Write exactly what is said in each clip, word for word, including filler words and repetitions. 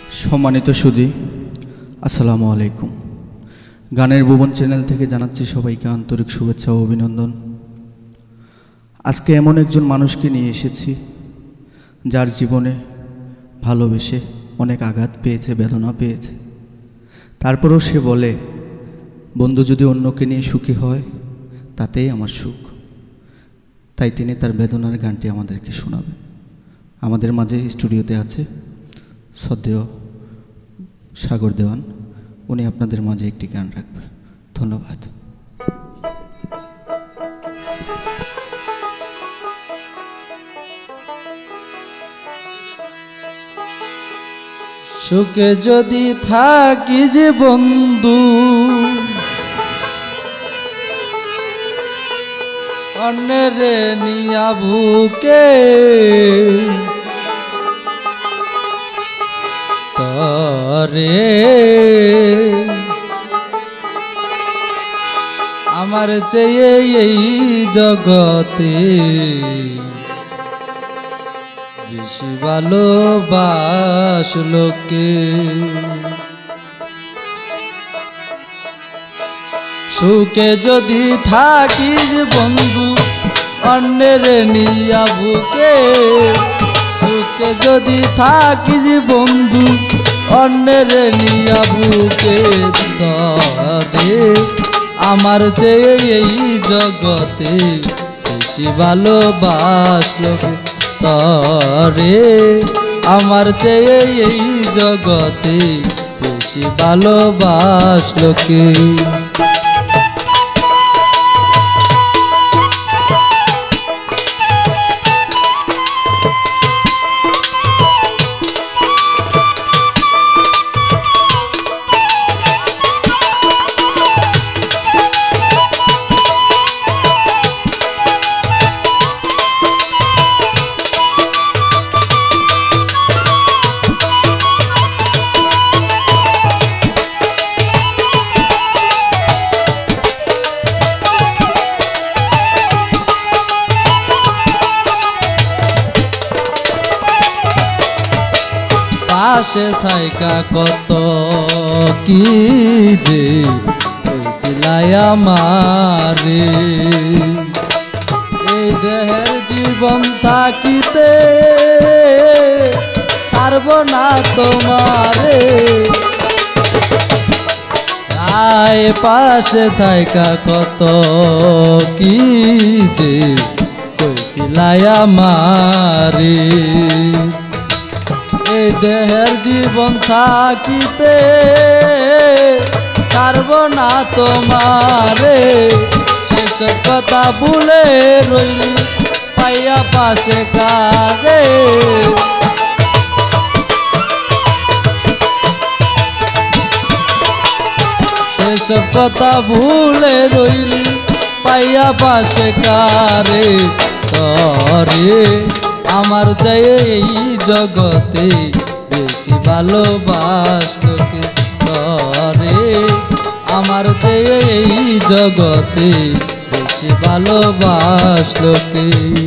সম্মানিত সুধী, আসসালামু আলাইকুম। গানের ভুবন চ্যানেল থেকে জানাচ্ছি সবাইকে আন্তরিক শুভেচ্ছা ও অভিনন্দন। আজকে এমন একজন মানুষকে নিয়ে এসেছি যার জীবনে ভালোবেসে অনেক আঘাত পেয়েছে, বেদনা পেয়েছে। তারপরেও সে বলে, বন্ধু যদি অন্যকে নিয়ে সুখী হয় তাতেই আমার সুখ। তাই তিনি তার বেদনার গানটি আমাদেরকে শোনাবেন। আমাদের মাঝে স্টুডিওতে আছে শ্রদ্ধেয় সাগর দেওয়ান, উনি আপনাদের মাঝে একটি গান রাখবেন। ধন্যবাদ। সুখে যদি থাকি যে বন্ধু, অন্যের নিয়া বুকে তরে আমার চেয়ে এই জগতে বেশি ভালোবাস লোকে। সুখে যদি থাকিস বন্ধু, অন্যের নিয়া বুকে। সুখে যদি থাকিস বন্ধু, অন্যের নিয়া বুকে তরে আমার চেয়ে এই জগতে বেশি ভালোবাস লোকে। তরে আমার চেয়ে এই জগতে বেশি ভালোবাস লোকে। পাশে থাইকা কত কি যে কইছিলাই আমারে, এই দেহের জীবন থাকিতে ছাড়ব না তোমারে। আয় পাশে থাইকা কত কি যে কইছিলাই আমারে, এই দেহের জীবন থাকিতে ছাড়ব না তোমারে। সেসব কথা ভুলে রইলি পাইয়া পাশে কারে। সেসব কথা ভুলে রইলি পাইয়া পাশে কারে। তরে আমার চেয়ে এই জগতে বেশি ভালোবাস লোকে। তরে আমার চেয়ে এই জগতে বেশি ভালোবাস লোকে।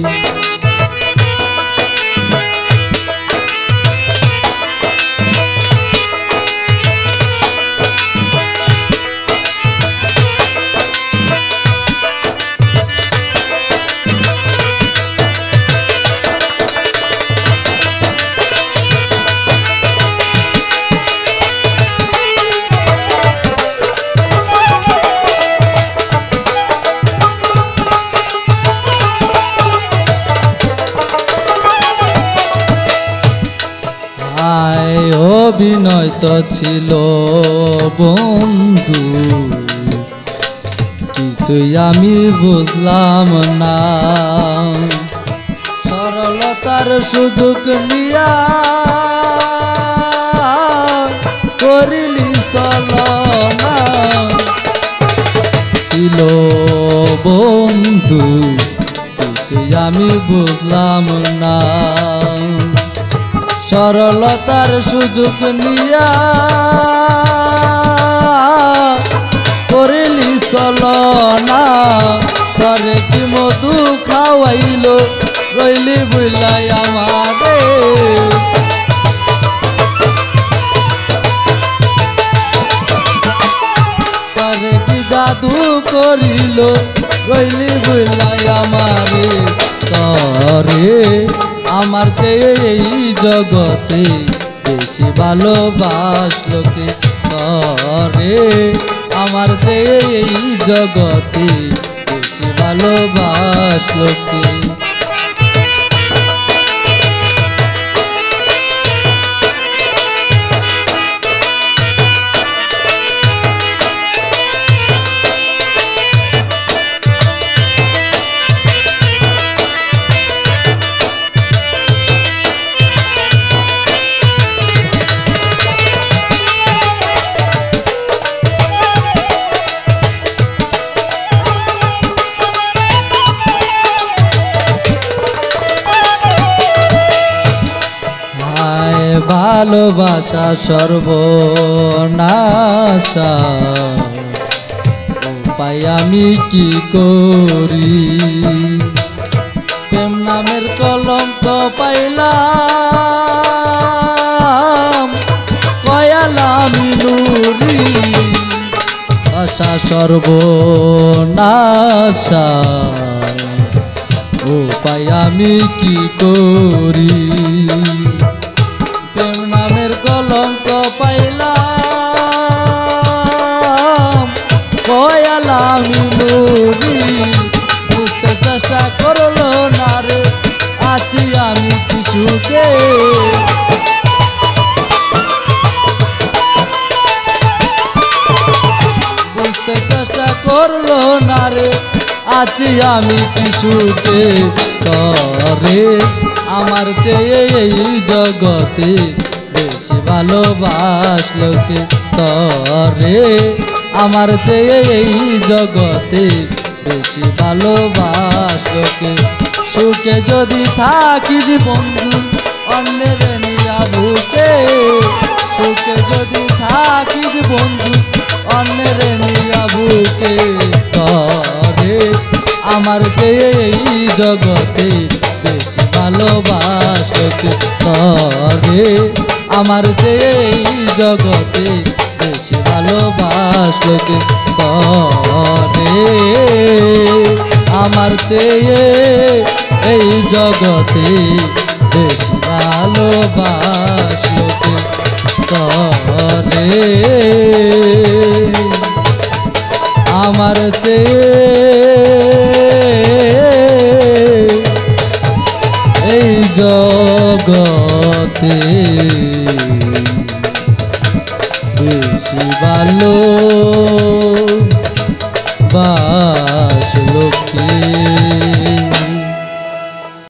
অভিনয় তো ছিল বন্ধু, কিছুই আমি বুঝলাম না। সরলতার সুযোগ নিয়া করিলি ছলনা। ছিল বন্ধু কিছুই আমি বুঝলাম না। সরলতার সুযোগ নিয়া করিলি ছলনা। তরে কি মধু খাওয়াইল রইলি বুইলাই আমারে। জাদু করিল রইলি বইলাই আমারে তরে আমার চেয়ে এই জগতে বেশি ভালোবাসলোকে তরে আমার চেয়ে এই জগতে বেশি ভালোবাসলোকে ভালোবাসা সর্বনাশা উপায় আমি কি করি প্রেম নামের কলঙ্ক পাইলাম কয়ালামি নুরি আশা সর্বনাশা উপায় আমি কি করি প্রেম নামের কলঙ্ক পাইলাম কয়ালামি নুরি বুঝতে চেষ্টা করলো না রে আছি আমি কি সুখে বুঝতে চেষ্টা করলো না রে আছি আমি কি সুখে তরে আমার চেয়ে এই জগতে বেশি ভালোবাসলোকে তরে আমার চেয়ে এই জগতে বেশি ভালোবাসলোকে সুখে যদি থাকিস বন্ধু অন্যের নিয়া বুকে সুখে যদি থাকিস বন্ধু অন্যের নিয়া বুকে তরে আমার চেয়ে এই জগতে বেশি ভালোবাসকে তরে আমার চেয়ে এই জগতে বেশি ভালোবাসকে তরে আমার চেয়ে এই জগতে বেশি ভালোবাসকে তরে আমার চেয়ে এই জগতে বেশি ভালোবাসলোকে